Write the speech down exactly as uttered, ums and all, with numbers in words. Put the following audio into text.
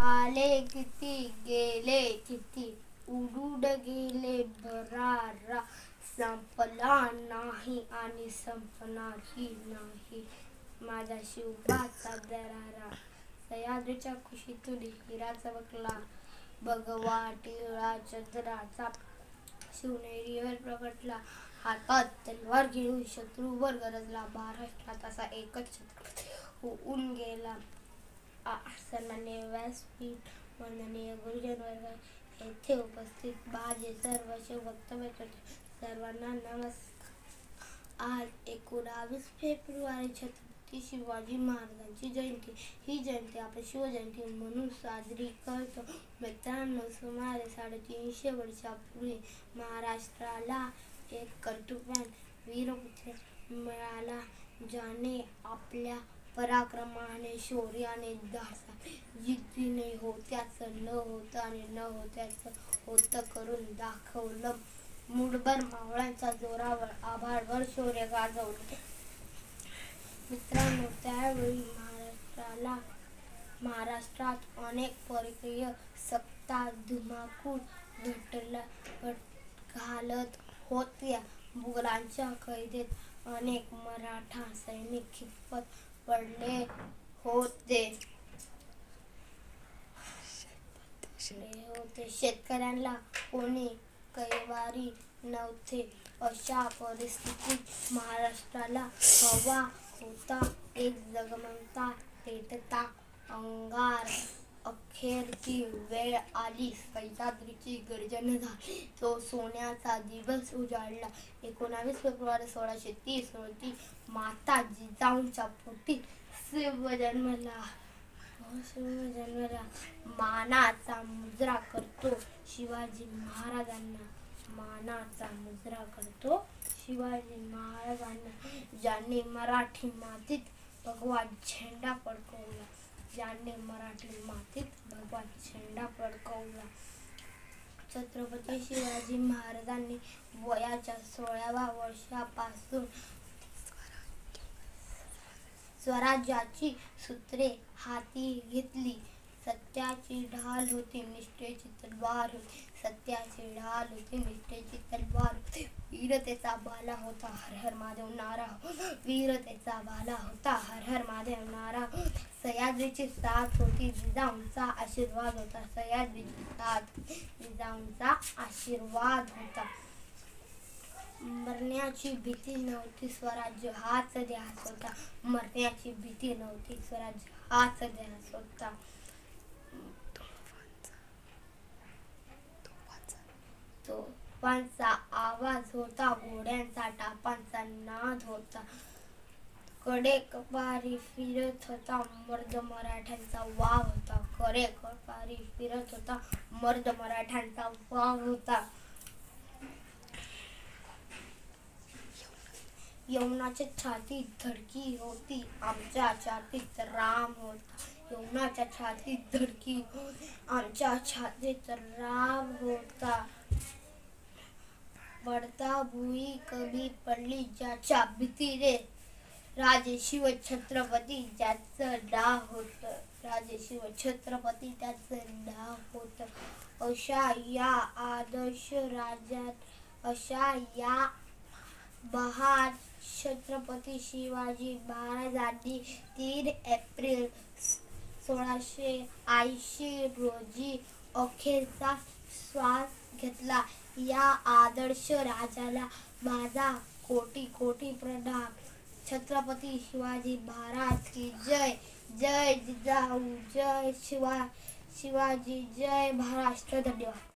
आले किती गेले किती, उडून गेले भरारा, संपला नाही आणि संपणारही नाही माझा शिवबाचा दरारा. सह्याद्रीच्या कुशीतून हिरा चमकला, भगवा टिळा चंद्राचा शिवनेरीवर प्रगटला. हातात तलवार घेऊन शत्रूवर गरजला, महाराष्ट्रात असा एकच छत्रपती होऊन गेला. सन्माननीय व्यासपीठ, वंदनीय गुरुजन वर्ग, येथे उपस्थित माझे सर्व शिवभक्त मित्र, सर्वांना नमस्कार. आज एकोणावीस फेब्रुवारी छत्रपती शिवाजी महाराजांची जयंती. ही जयंती आपण शिवजयंती म्हणून साजरी करतो. मित्रांनो, सुमारे साडेतीनशे वर्षापूर्वी महाराष्ट्राला एक कर्तृत्ववान वीरपुत्र मिळाला, ज्याने आपल्या पराक्रमाने, शौर्याने, धाडसाने, जिद्दीने होत्याचं न होतं आणि न होत्याचं होतं करून दाखवलं. मुठभर मावळ्यांच्या जोरावर आभाळभर शौर्य गाजवलं. मित्रांनो, त्यावेळी महाराष्ट्राला महाराष्ट्रात अनेक परकीय सत्ता धुमाकूळ घालत होत्या. मुघलांच्या कैदेत अनेक मराठा सैनिक खितपत पडले होते. शेतकऱ्यांना कोणी कैवारी नव्हते. अशा परिस्थितीत महाराष्ट्राला हवा होता एक जगमगता, पेटता अंगार. अखेर ती वेळ आली. सह्याद्रीची गर्जन झाली. तो सोन्याचा दिवस उजाडला. एकोणावीस फेब्रुवारी सोळाशे तीस रोजी माता जिजाऊंच्या पोटी शिव जन्मला. शिव जन्मला. मानाचा मुजरा करतो शिवाजी महाराजांना. मानाचा मुजरा करतो शिवाजी महाराजांना. ज्यांनी मराठी मातीत भगवा झेंडा फडकवला. ज्यांनी मराठी मातीत भगवा झेंडा फडकवला. छत्रपती शिवाजी महाराजांनी वयाच्या सोळाव्या वर्षापासून स्वराज्याची सूत्रे हाती घेतली. सत्याची ढाल होती, निष्ठेची तलवार होती. सत्याची ढाल होती, निष्ठेची तलवार होती. वीरतेचा भाला होता, हर हर महादेव नारा होता. वीरतेचा भाला होता, हर हर महादेव नारा होता. सह्याद्रीची साथ होती, जिजाऊंचा आशीर्वाद होता. सह्याद्रीची साथ, जिजाऊंचा आशीर्वाद होता. मरण्याची भीती नव्हती, स्वराज्य हाच ध्यास होता. मरण्याची भीती नव्हती, स्वराज्य हाच ध्यास होता. तोफांचा आवाज होता, घोड्यांचा टापांचा नाद होता. कडे कपारी फिरत होता, मर्द मराठ्यांचा वाव होता. कडे कपारी फिरत होता, मर्द मराठ्यांचा वाव होता. यमुनाच्या छातीत धडकी होती, आमच्या छातीत राम होता. यमुनाच्या छातीत धडकी होती, आमच्या छातीत राम होता. पडता भुई कमी पडली ज्याच्या भीतीने, राजे शिव छत्रपती ज्याचं नाव होतं. राजे शिव छत्रपती त्याचं नाव होतं. अशा या आदर्श राज्यात, अशा या महान छत्रपती शिवाजी महाराजांनी तीन एप्रिल सोळाशे ऐंशी रोजी अखेरचा श्वास घेतला. या आदर्श राजाला माझा कोटी कोटी प्रणाम. छत्रपती शिवाजी महाराज की जय. जय जिजाऊ, जय शिवा शिवाजी, जय महाराष्ट्र. धन्यवाद.